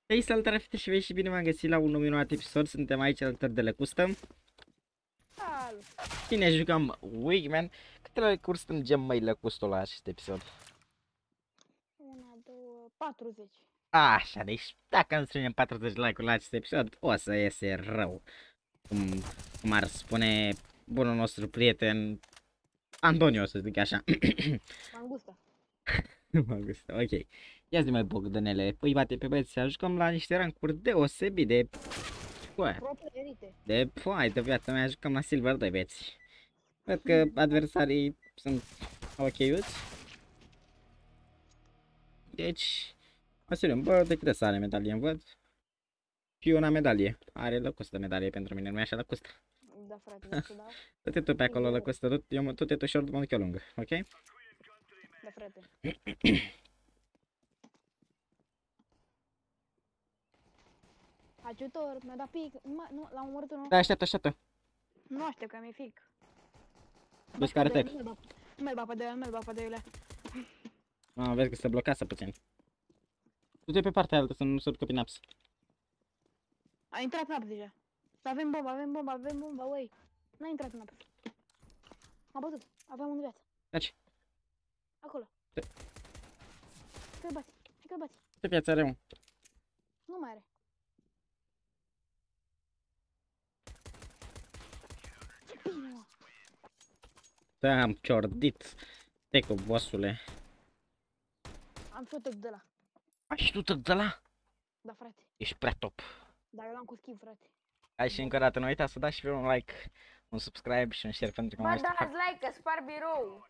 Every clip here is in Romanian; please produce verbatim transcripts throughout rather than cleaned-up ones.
Hei, salutare fete și vei și bine m-am găsit la un nou minunat episod. Suntem aici alături de Le Custom. Salut! Și ne jucăm Wigman. Câtele recurs strângem mai Le Custom la acest episod? Una, două, patruzeci. Așa, deci dacă nu strângem patruzeci like-uri la acest episod, o să iese rău. Cum, cum ar spune bunul nostru prieten Antonio, să zic așa. M-am gustat. M-am gustat, ok. Ia zi mai Bogdanele, păi bate pe băieți să jucăm la niște rancuri deosebit de... Bă, Pro playerite. de foai de viața mea, jucăm la Silver doi, băieți. Cred că adversarii sunt ok-uți. Deci, Vasiliu, bă, de câte să are medalie îmi văd? Și una medalie. Are lăcustă medalie pentru mine, nu-i așa lăcustă? Da, frate, nu să dau. Tot e tu pe acolo lăcustă, tot, eu mă, tot e tu short, mă duc eu lungă, ok? Da, frate. Ajutor, mi-a dat pic. Nu, nu, l-am omorât unul. Da, așteaptă, așteaptă. Nu aștept că mi-e fic. Vezi care tec. Nu mai bapă de el, nu mai bapă de ele. Ah, vezi că se blochează puțin. Du-te pe partea altă să nu se ducă pe naps. A intrat în apă deja. Avem bomba, avem bomba, avem bomba, uai. N-a intrat în apă. M-a bătut, aveam un viață. Taci. Acolo. Hai că-l bați, hai că-l bați. Ce viață are, mă? Nu mai are. Ce bine, mă. Te-am ciordit. Tecu, bossule. Am și o tec de la. Ai și tu tot de la? Da, frate. Ești prea top. Dar eu l-am cu schimb, frate. Hai și încă o dată, nu uita să dați și pe un like, un subscribe și un share pentru că mai Bă, aștept. dați like, că spar birou.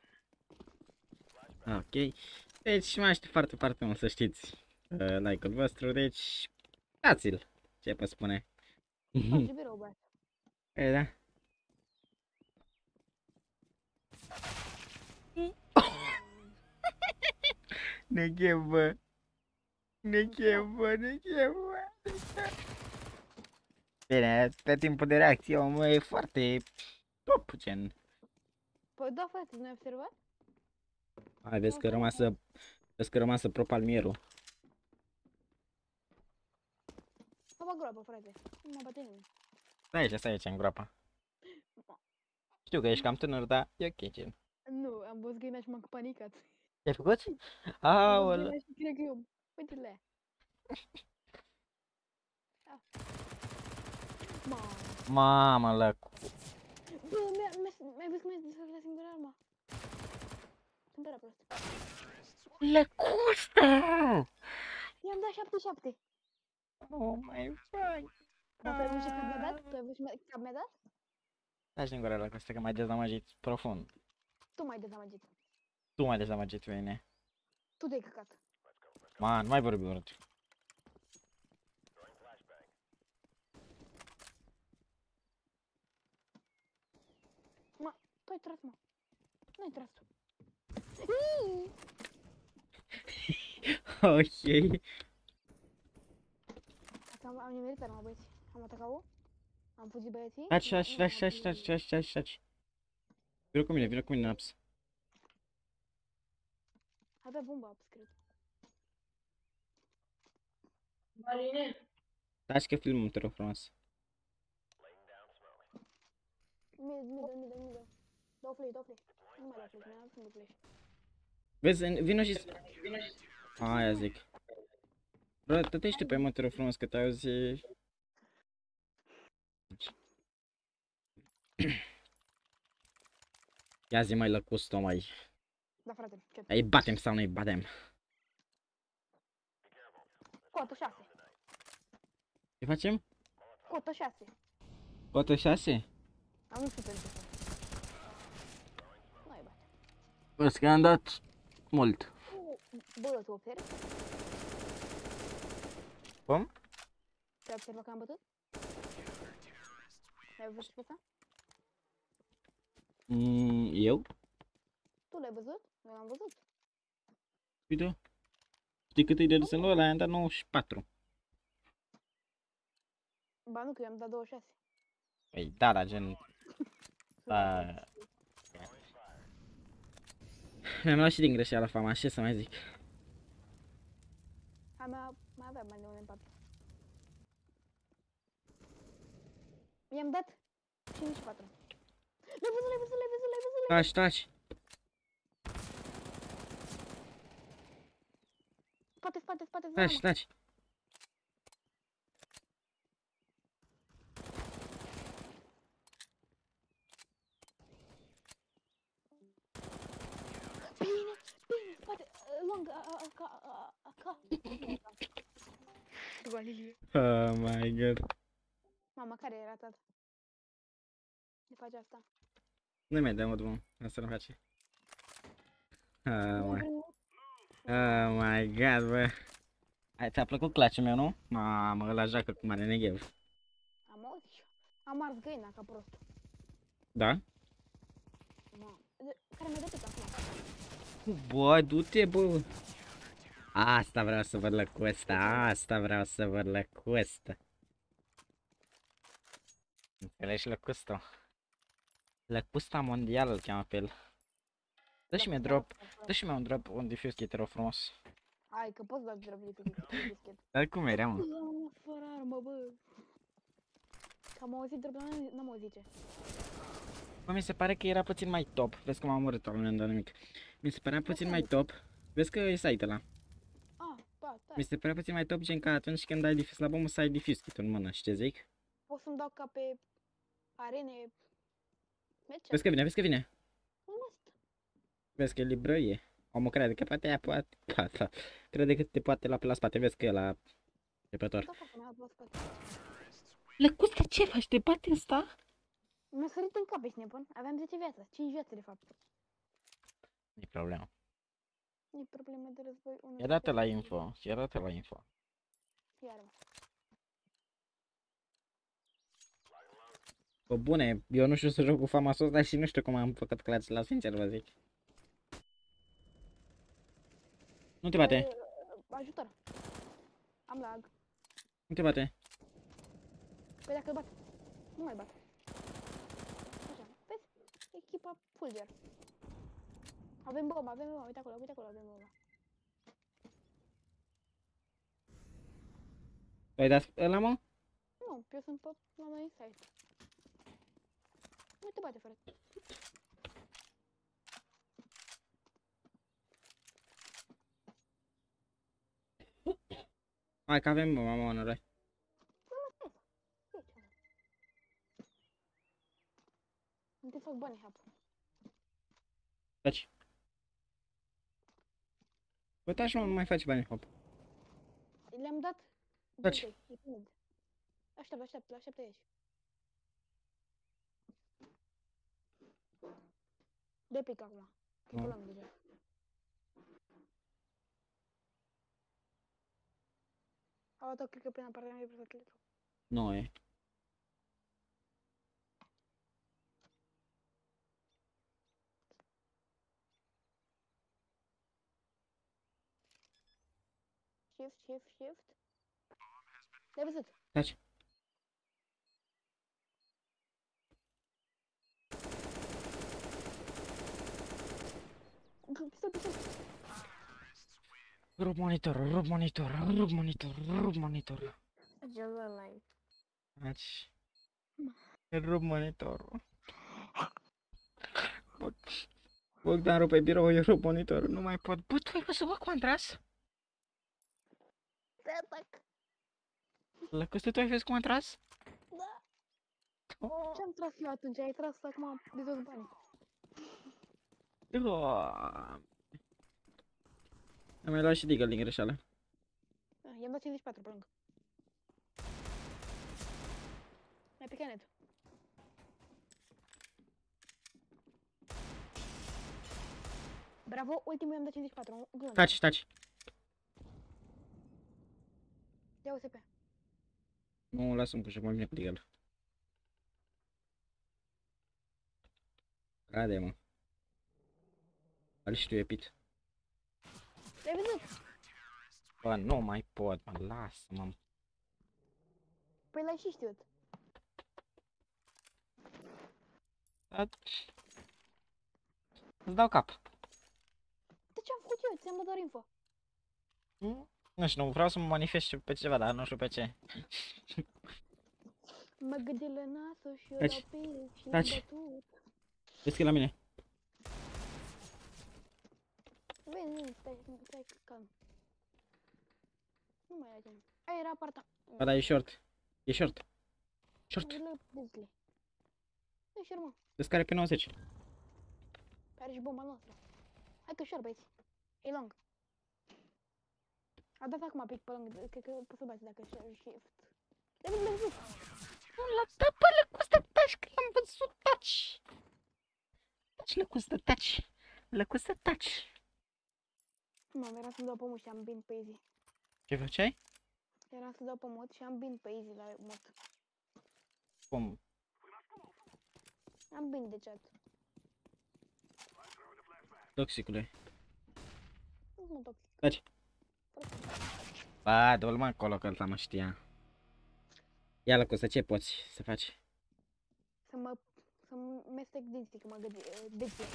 Ok. Deci mai aștept foarte, foarte mult să știți uh, like-ul vostru, deci dați-l. Ce pot spune? Sparge birou, băiat. E, da. Neghe, bă. Neghe, bă, neghe, bă. Bine, pe timpul de reacție omul e foarte top, gen. Păi da, frate, nu ai observat? Hai, vezi că rămasă, vezi că rămasă pro palmierul. Mă bag groapă, frate. Nu mă bate nimeni. Stai aici, stai aici în groapa. Știu că ești cam tânăr, dar e ok, gen. Nu, am văzut găina și m-am panicat. Ce-ai făcut? Am văzut Aoleu. găina și cred că eu... Uite-le. Da. Mamă. Mamă, lăcu. Bă, mi-ai văzut cum mi-ai desfăcut la singura arma? Sunt prea prost. Lăcustă! I-am dat șapte șapte. Oh my fuck. Dar tu ai văzut ce cap mi-a dat? Tu ai văzut ce cap mi-a dat? Stai și în gură, Lăcustă, că m-ai dezamăgit profund. Tu m-ai dezamăgit. Tu m-ai dezamăgit pe mine. Tu te-ai căcat. Man, nu mai vorbi urât. Mă, tu ai tras, mă. Nu ai tras tu. Ok. Asta am, am nimerit arma, băieți. Am atacat-o. Am fugit băieții. Taci, taci, taci, taci, taci, taci, taci, taci. Vină cu mine, vină cu mine, Naps. Avea bomba apps, cred. Marine, Taci că filmăm, te rog frumos. Mid, mid, mid, mid. Dau flash, dau flash. Nu mai dau flash, mi-am dat flash. Vezi, vină și... Aia zic. Bă, tătește pe mă, te rog frumos, că te auzi... Ia zi mai Lăcustă, mai. Da, frate, ce? Îi batem sau nu-i batem? Cotă șase. Ce facem? Cotă șase. Cotă șase? Am nu știu pentru ce. Nu ai bate. Văd că am dat mult. Bă, tu observi? Cum? Te-ai observat că am bătut? Ai văzut pe asta? Mm, eu? Tu l-ai văzut? Eu l-am văzut. Uite. Știi cât e de desenul ăla? I-am dat nouăzeci și patru. Ba nu, că i-am dat douăzeci și șase. Păi da, da, gen... Da... Mi-am luat și din greșeală fama, ce să mai zic. A mea mai avea mai de unde în papi. I-am dat cincizeci și patru. Le-ai văzut, le-ai văzut, le-ai văzut, le-ai văzut, le-ai Taci, taci. văzut. Spate, spate, spate, Taci, zona, taci. Bine, bine, spate, uh, lung, a, a, ca, a, a, ca. Valilie. Oh my god. Mama, care era tata? Ce face asta? Nu mai dăm drumul. Asta nu face. Oh Nu my. vreau. Oh my god, bă. Hai, ți-a plăcut clutch-ul meu, nu? Mamă, ăla joacă cu mare neghev. Am auzit și eu. Am ars găina ca prost. Da? Ma. De- Care mi-a dat acum? Bă, du-te, bă. Asta vreau să văd lăcusta, asta vreau să văd lăcusta. Înțelegi lăcusta? Lăcusta mondial îl cheamă pe el. Dă și mie drop, dă și mie un drop, un diffuse kit, te rog frumos. Hai că poți da drop bischet. Dar cum era, mă? Mă, fără armă, bă. Că am auzit drop, dar n-am auzit ce. Bă, mi se pare că era puțin mai top. Vezi că m-am omorât al moment dat nimic. Mi se părea puțin mai top. Vezi că e site ăla. Ah, da, da. Mi se părea puțin mai top, gen că atunci când dai diffuse la bombă să ai diffuse kit-ul în mână, știi ce zic? Pot să-mi dau ca pe arene. Merge. Vezi că vine, vezi că vine. Must. Vezi că e libră e. Omul crede că poate ea poate, poate. Crede că te poate lua pe la spate, vezi că e la repător. Da, fac, mi-a dat spate. Lăcusta, ce faci? Te bate ăsta? Mi-a sărit în cap, ești nebun. Aveam zece viață, cinci viațe de fapt. Nu-i problemă. E probleme de război. unul Ia dată la info, ia dată la info. Iar, mă. Bă, bune, eu nu știu să joc cu Famasos, dar și nu știu cum am făcut clutch la sincer vă zic. Nu te bate, Uh, ajutor. Am lag. nu te bate. Păi dacă îl bat. Nu mai bat. Așa, vezi? Echipa Fulger. Avem bomba, avem bomba, uite acolo, uite acolo, avem bomba. Ai dat ăla, mă? Nu, eu sunt pe la noi site. Nu te bate, frate. Hai că avem bomba, mă, onoroi. Nu te fac bani, hap. Taci. Bă, taci, mă, nu mai faci bani, hop. Le-am dat. Taci. doi, e timid. Așteaptă, așteaptă, așteaptă aici. De pic acum. Că Da. l-am deja. A luat-o, cred că prin apartament de presat litru. Nu e. Shift, shift, shift. Le-ai văzut? Taci. Pistol, pistol. Rup monitor, rup monitor, rup monitor, rup monitor. Just online. Taci. Rup monitorul. Bogdan rupe birou, eu rup monitorul, nu mai pot. Bă, tu ai văzut, bă, cum am tras? Te atac. Lăcustă, tu ai văzut cum am tras? Da. Oh. Ce-am tras eu atunci? Ai tras acum de toți banii. Oh. Am mai luat și Deagle din greșeală. Ah, i-am dat cincizeci și patru pe lângă. Mi-a picat net. Bravo, ultimul i-am dat cincizeci și patru. Glumă. Taci, taci. Ia U S P. Nu, lasă-mi cu joc, mai bine cu Deagle. Cade, mă. Al și tu e pit. Le-ai văzut? Bă, nu mai pot, mă, lasă-mă. Păi l-ai și știut. Da. Îți dau cap. De ce am făcut eu? Ți-am dat doar info. Nu știu, nu vreau să mă manifest pe ceva, dar nu știu pe ce. Mă gândesc la nasul și eu Taci. dau pe el și l-am Taci. bătut. Vezi că e la mine. Veni, veni, stai, stai, calm. Nu mai e la tine. Aia era parta. Ba da, e short. E short. Short. Zile, dezile. Nu știu, mă. Descare pe nouăzeci. Are și bomba noastră. Hai că ușor, băieți. E long. A dat acum pic pe lung. Cred că poți să bați dacă shift. David, l-am văzut. Nu l-a dat pe lăcustă, taci, că l-am văzut, taci. Taci, lăcustă, taci. Lăcustă, taci. Mamă, era să-mi dau pe mod și am bin pe easy. Ce făceai? Era să dau pe mod și am bin pe easy la mod. Cum? Am bin de chat. Toxicule. Nu mă toxic. Taci. Ba, dă-l mă acolo, că ăsta mă știa. Ia, lăcustă, ce poți să faci? Să mă... Să mă mestec dinții, că mă gâdi... Dinții.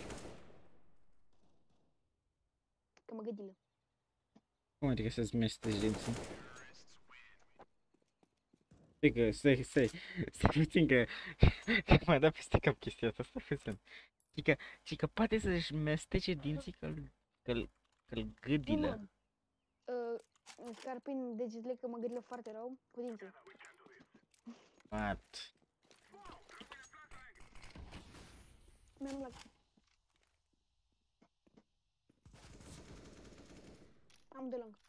Că mă gâdilă. Cum adică să-ți mesteci dinții? Stai că, stai, stai, stai puțin că, că m-a dat peste cap chestia asta, stai puțin. Și că, și că poate să-și mestece dinții că-l, că-l, că-l gâdilă. Uh, îmi scarpin degetele că mă gâdilă foarte rău cu dinții. What? Mi-am luat. Am de lung.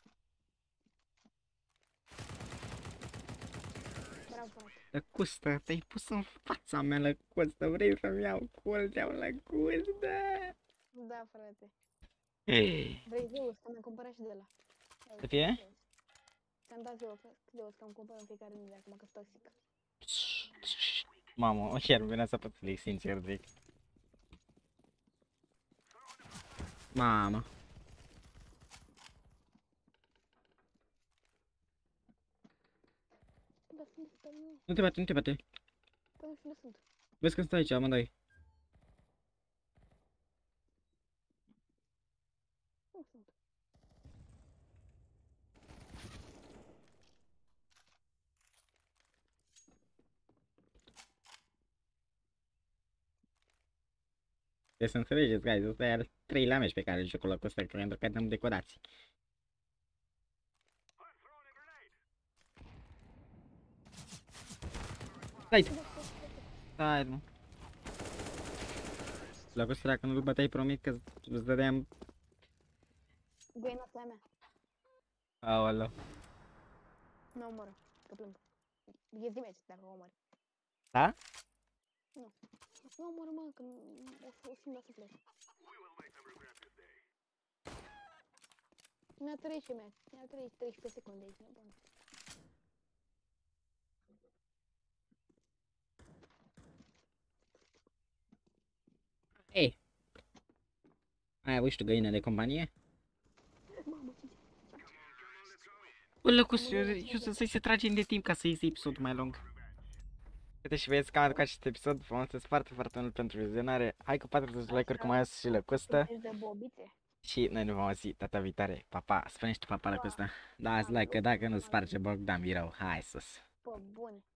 Bravo, frate. Lăcustă, te-ai pus în fața mea, lăcustă, vrei să-mi iau culteau, lăcustă? Da, frate. Ei, Vrei Zeus, că mi-am cumpărat și de la. să fie? Ți-am dat Zeus, Zeus, că am cumpărat în fiecare zi de acum, că-s toxic. Mamă, o chiar venea să pățălic, sincer zic. Mamă. Da, sunt pe mine. Nu te bate, nu te bate. Păi nu știu unde sunt. Vezi că stai aici, amândoi. Nu sunt. Trebuie să înțelegeți, guys, ăsta e al treilea meci pe care îl joc cu lăcustă, pentru că dăm decorații. Stai! Stai, mă. Lăcustă, dacă nu-l băteai, promit că îți dădeam... Goiena asta e a mea. Aoleu. Nu omoră, că plâng. Ies din meci dacă o omori. Da? Nu omoră, mă, că o să o simt la suflet. Mi-a trăit și mea. Mi-a trăit treisprezece secunde aici, nebun. Ei! Ai avut și tu găină de companie? Mamă, ce Bă, lăcustă, eu, eu să-i se tragem de timp ca să iese episodul mai lung. Uite și vezi că am aducat acest episod, vă mulțumesc foarte, foarte mult pentru vizionare. Hai cu patruzeci de like-uri, cum mai ales și lăcustă. de bobițe. Și noi ne vom auzi data viitoare. Pa, pa, spune și tu pa, pa, lăcustă. Dați like, că dacă nu sparge Bogdan Birău, hai sus. Pă, bune.